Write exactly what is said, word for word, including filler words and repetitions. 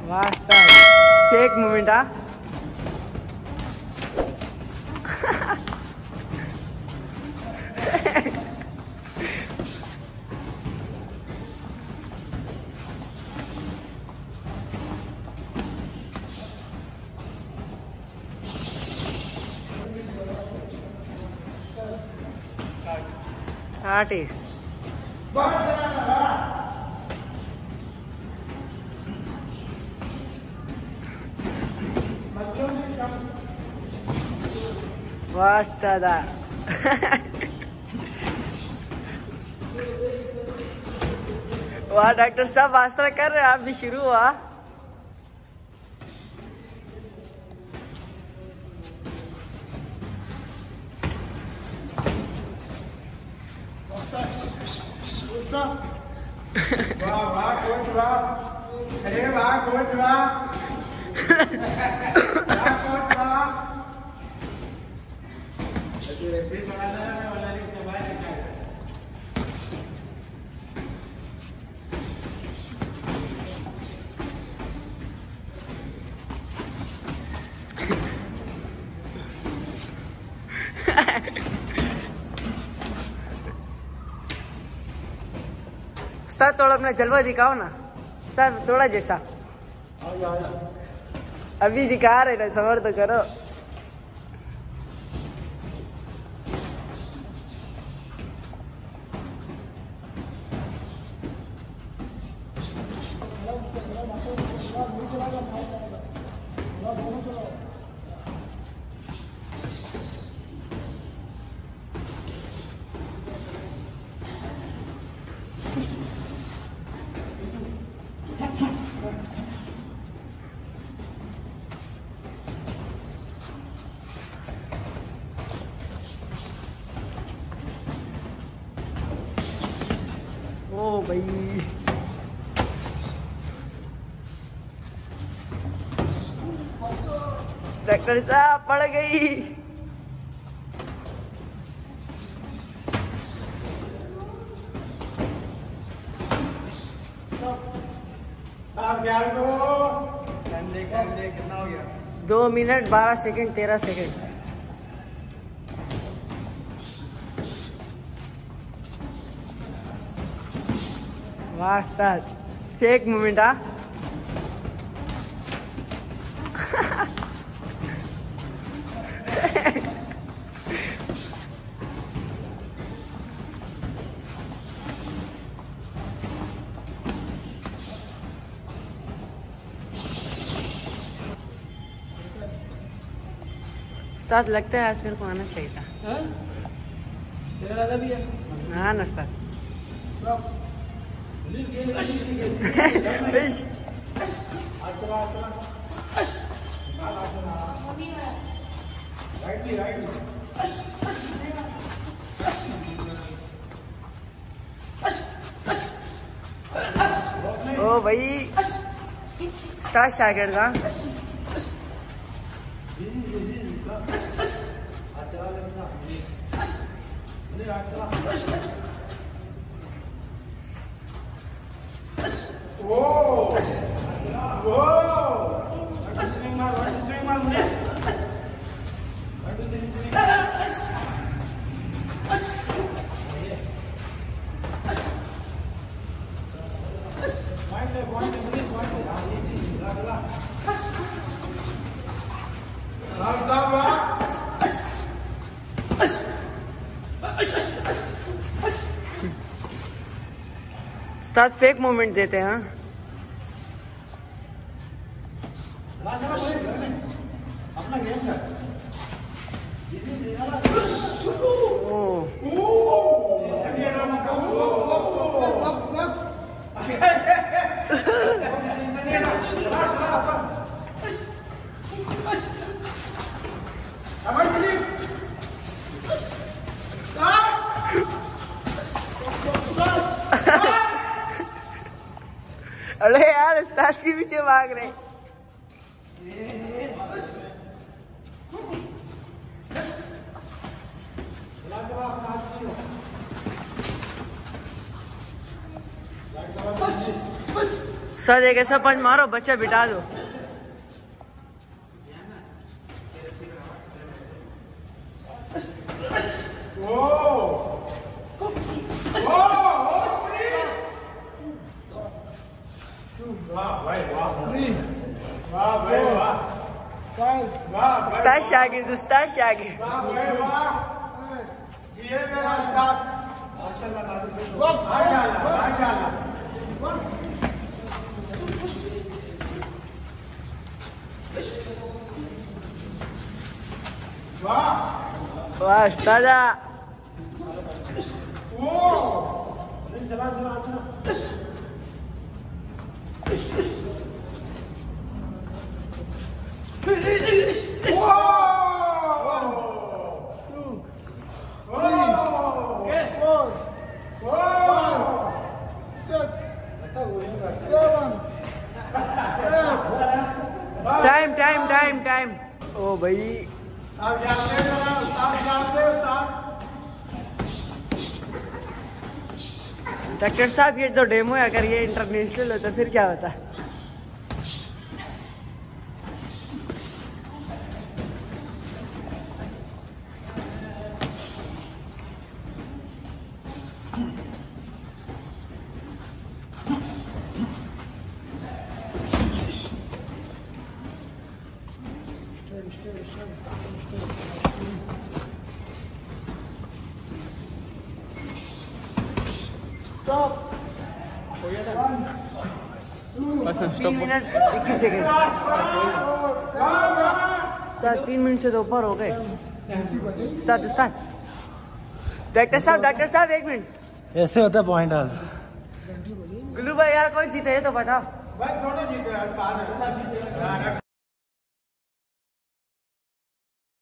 वास्ता fake moment आ start वास्ता वाह डॉक्टर साहब वास्ता कर रहे हैं आप भी शुरू हुआ। वाह वाह कोच वाह, अरे वाह कोच वाह, वाह कोच वाह। फिर बनाना वाला नहीं सब बाहर निकाल। सर थोड़ा अपना जलवा दिखाओ ना सर, थोड़ा जैसा अभी दिखा रहे ना, सबर तो करो। ओ भाई डॉक्टर साहब पड़ गई। कितना हो गया? दो मिनट बारह सेकंड तेरह सेकंड। वास्ता फेक मोमेंट आ साथ लगता है आज मेरे को आना चाहिए था। तेरा दादा भी है? हाँ ना सर। ओ भाई स्टार शागिर्द का साथ फेक मोमेंट देते हैं। अपना गेम है। अरे यार उस्ताद के पीछे भाग रहे। सर एक ऐसा पंच मारो बच्चा बिठा दो। उस्ताद शागिर्द उस्ताद शागिर्द वाह उस्ताद टाइम टाइम टाइम टाइम। ओ भाई डॉक्टर साहब ये तो डेमो है, अगर ये इंटरनेशनल होता फिर क्या होता। तीन मिनट इक्कीस सेकेंड। सर तीन मिनट से तो ऊपर हो गए। सर सर डॉक्टर साहब डॉक्टर साहब एक मिनट। ऐसे होता है पॉइंट हाल। गुल्लू भाई यार कौन जीते है तो बताओ। भाई दोनों जीते हैं।